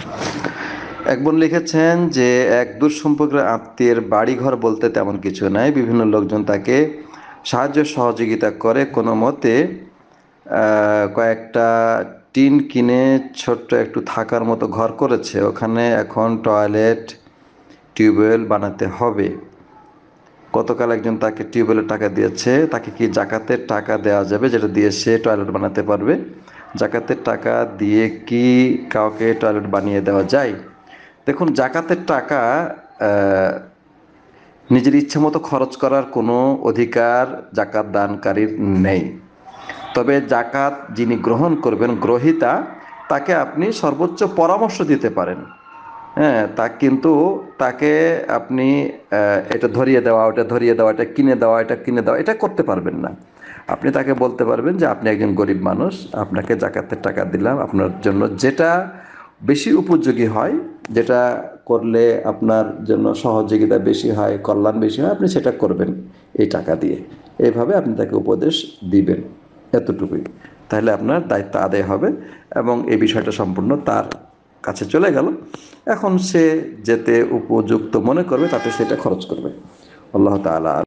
এক বোন লিখেছেন যে এক দূর সম্পর্কের আত্মীয়ের বাড়িঘর বলতে তেমন কিছু নাই, বিভিন্ন লোকজন তাকে সাহায্য সহযোগিতা করে কোনো মতে কয়েকটা টিন কিনে ছোট্ট একটু থাকার মতো ঘর করেছে, ওখানে এখন টয়লেট টিউবওয়েল বানাতে হবে। গতকাল একজন তাকে টিউবওয়েলের টাকা দিয়েছে, তাকে কি জাকাতের টাকা দেওয়া যাবে যেটা দিয়ে সে টয়লেট বানাতে পারবে? জাকাতের টাকা দিয়ে কি কাউকে টয়লেট বানিয়ে দেওয়া যায়? দেখুন, জাকাতের টাকা নিজের ইচ্ছে মতো খরচ করার কোনো অধিকার জাকাত দানকারীর নেই। তবে জাকাত যিনি গ্রহণ করবেন, গ্রহীতা, তাকে আপনি সর্বোচ্চ পরামর্শ দিতে পারেন। হ্যাঁ, কিন্তু তাকে আপনি এটা ধরিয়ে দেওয়া, ওটা ধরিয়ে দেওয়া, এটা কিনে দেওয়া, এটা কিনে দেওয়া, এটা করতে পারবেন না। আপনি তাকে বলতে পারবেন যে আপনি একজন গরিব মানুষ, আপনাকে জাকাতের টাকা দিলাম, আপনার জন্য যেটা বেশি উপযোগী হয়, যেটা করলে আপনার জন্য সহযোগিতা বেশি হয়, কল্যাণ বেশি হয়, আপনি সেটা করবেন এই টাকা দিয়ে। এইভাবে আপনি তাকে উপদেশ দিবেন, এতটুকুই। তাহলে আপনার দায়িত্ব আদায় হবে এবং এই বিষয়টা সম্পূর্ণ তার কাছে চলে গেল। এখন সে যেতে উপযুক্ত মনে করবে তাতে সেটা খরচ করবে। আল্লাহ তাআলা